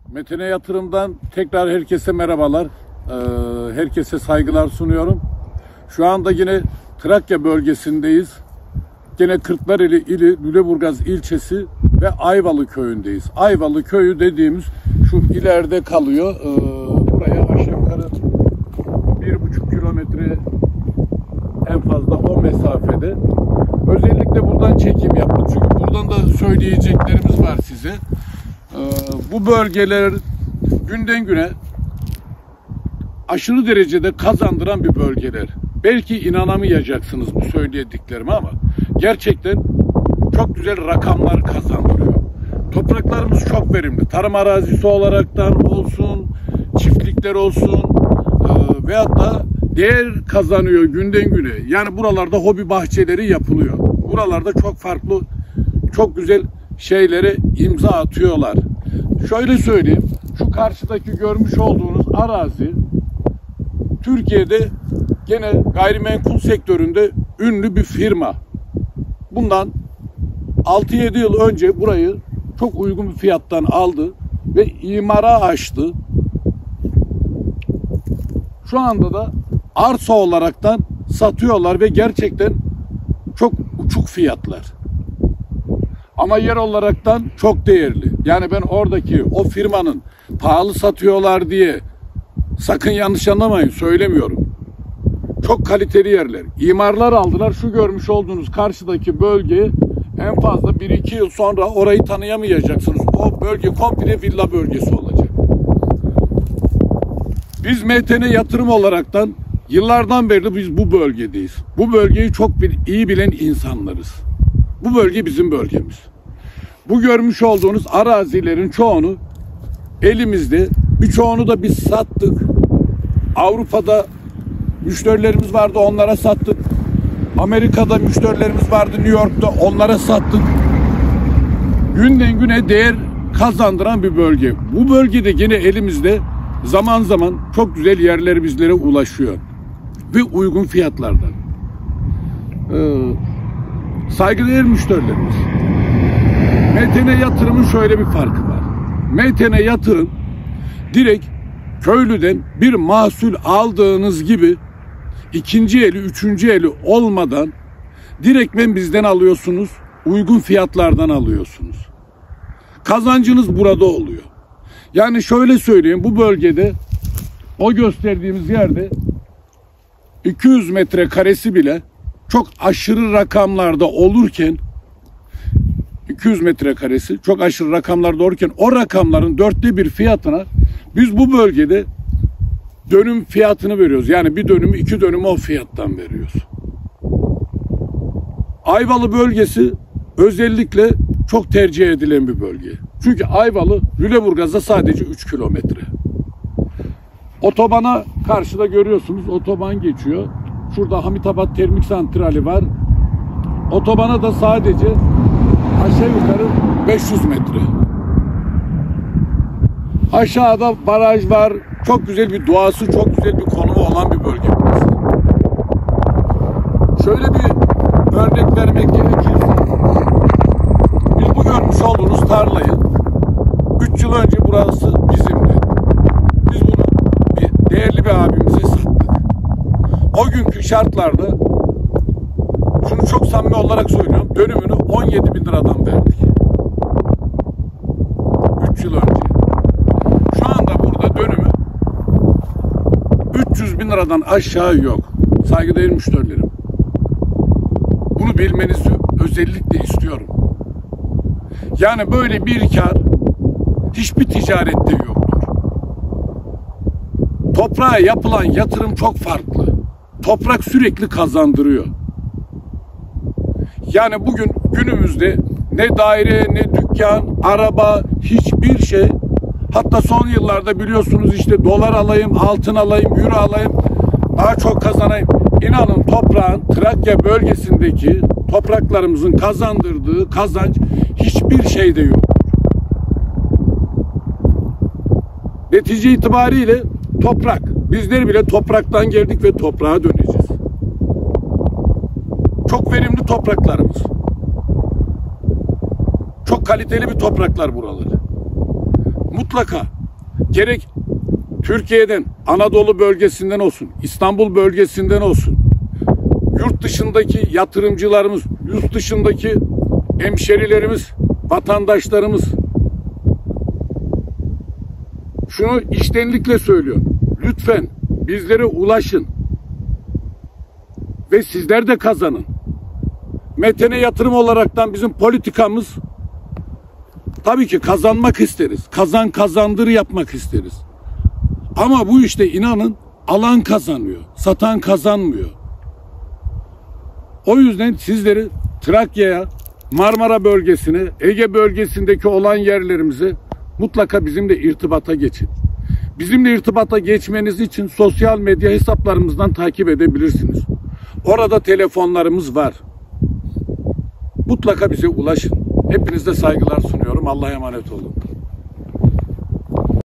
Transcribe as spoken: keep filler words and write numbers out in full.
Metine Yatırım'dan tekrar herkese merhabalar. Ee, herkese saygılar sunuyorum. Şu anda yine Trakya bölgesindeyiz. Yine Kırklareli ili Lüleburgaz ilçesi ve Ayvalı köyündeyiz. Ayvalı köyü dediğimiz şu ileride kalıyor. Ee, buraya aşağı yukarı bir buçuk kilometre en fazla o mesafede. Özellikle buradan çekim yaptık. Çünkü buradan da söyleyeceklerimiz var size. Ee, bu bölgeler günden güne aşırı derecede kazandıran bir bölgeler. Belki inanamayacaksınız bu söylediklerime ama gerçekten çok güzel rakamlar kazandırıyor. Topraklarımız çok verimli. Tarım arazisi olaraktan olsun, çiftlikler olsun e, veyahut da değer kazanıyor günden güne. Yani buralarda hobi bahçeleri yapılıyor. Buralarda çok farklı, çok güzel şeylere imza atıyorlar. Şöyle söyleyeyim, şu karşıdaki görmüş olduğunuz arazi Türkiye'de gene gayrimenkul sektöründe ünlü bir firma. Bundan altı yedi yıl önce burayı çok uygun bir fiyattan aldı ve imara açtı. Şu anda da arsa olaraktan satıyorlar ve gerçekten çok uçuk fiyatlar. Ama yer olaraktan çok değerli. Yani ben oradaki o firmanın pahalı satıyorlar diye sakın yanlış anlamayın, söylemiyorum. Çok kaliteli yerler. İmarlar aldılar. Şu görmüş olduğunuz karşıdaki bölgeye en fazla bir iki yıl sonra orayı tanıyamayacaksınız. O bölge komple villa bölgesi olacak. Biz M T N Yatırım olaraktan yıllardan beri biz bu bölgedeyiz. Bu bölgeyi çok bir, iyi bilen insanlarız. Bu bölge bizim bölgemiz. Bu görmüş olduğunuz arazilerin çoğunu elimizde. Birçoğunu da biz sattık. Avrupa'da müşterilerimiz vardı, onlara sattık. Amerika'da müşterilerimiz vardı, New York'ta, onlara sattık. Günden güne değer kazandıran bir bölge. Bu bölgede yine elimizde zaman zaman çok güzel yerler bizlere ulaşıyor. Ve uygun fiyatlardan. Ee, saygıdeğer müşterilerimiz. M T N Yatırım'ın şöyle bir farkı var. M T N Yatırım direkt köylüden bir mahsul aldığınız gibi ikinci eli, üçüncü eli olmadan direktmen bizden alıyorsunuz, uygun fiyatlardan alıyorsunuz. Kazancınız burada oluyor. Yani şöyle söyleyeyim, bu bölgede o gösterdiğimiz yerde iki yüz metre karesi bile çok aşırı rakamlarda olurken iki yüz metre karesi çok aşırı rakamlarda olurken o rakamların dörtte bir fiyatına biz bu bölgede dönüm fiyatını veriyoruz. Yani bir dönümü iki dönümü o fiyattan veriyoruz. Ayvalı bölgesi özellikle çok tercih edilen bir bölge. Çünkü Ayvalı Lüleburgaz'a sadece üç kilometre. Otobana karşıda görüyorsunuz, otoban geçiyor. Şurada Hamitabat Termik Santrali var. Otobana da sadece aşağı yukarı beş yüz metre. Aşağıda baraj var. Çok güzel bir doğası, çok güzel bir konumu olan bir bölge burası. Şöyle bir örnek vermek gerekirse, biz bu görmüş olduğunuz tarlayı üç yıl önce burası bizimdi. Biz bunu bir değerli bir abimize sattık. O günkü şartlarda, şunu çok samimi olarak söylüyorum, dönümünü on yedi bin liradan verdik. üç yıl önce. Şu anda burada dönümü üç yüz bin liradan aşağı yok. Saygıdeğer müşterilerim. Bunu bilmenizi özellikle istiyorum. Yani böyle bir kar hiçbir ticarette yoktur. Toprağa yapılan yatırım çok farklı. Toprak sürekli kazandırıyor. Yani bugün günümüzde ne daire, ne dükkan, araba, hiçbir şey. Hatta son yıllarda biliyorsunuz işte dolar alayım, altın alayım, euro alayım, daha çok kazanayım. İnanın toprağın Trakya bölgesindeki topraklarımızın kazandırdığı kazanç hiçbir şeyde yok. Netice itibariyle toprak. Bizler bile topraktan geldik ve toprağa döneceğiz. Çok verimli topraklarımız. Çok kaliteli bir topraklar buraları. Mutlaka Gerek Türkiye'den, Anadolu bölgesinden olsun, İstanbul bölgesinden olsun, yurt dışındaki yatırımcılarımız, yurt dışındaki hemşerilerimiz, vatandaşlarımız, şunu içtenlikle söylüyorum. Lütfen bizlere ulaşın ve sizler de kazanın. Meten'e yatırım olaraktan bizim politikamız, tabii ki kazanmak isteriz. Kazan kazandır yapmak isteriz. Ama bu işte inanın alan kazanıyor. Satan kazanmıyor. O yüzden sizleri Trakya'ya, Marmara bölgesine, Ege bölgesindeki olan yerlerimize mutlaka bizimle irtibata geçin. Bizimle irtibata geçmeniz için sosyal medya hesaplarımızdan takip edebilirsiniz. Orada telefonlarımız var. Mutlaka bize ulaşın. Hepinize saygılar sunuyorum. Allah'a emanet olun.